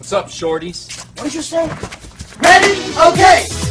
What's up, shorties? What did you say? Ready? Okay!